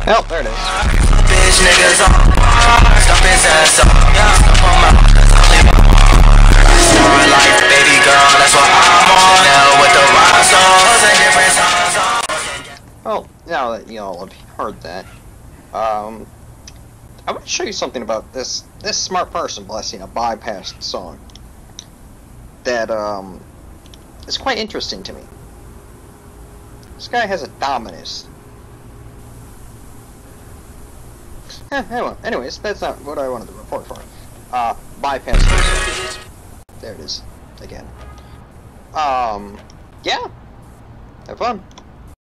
Oh, there it is. Bitch niggas on stop his ass up. Stop on my story life, baby girl, that's what I'm on. Now with the rock songs and different songs. Well, now that y'all have heard that, I want to show you something about this smart person blessing a bypassed song that is quite interesting to me. This guy has a Dominus. Anyways, that's not what I wanted to report for. Bypass. There it is again. Yeah. Have fun.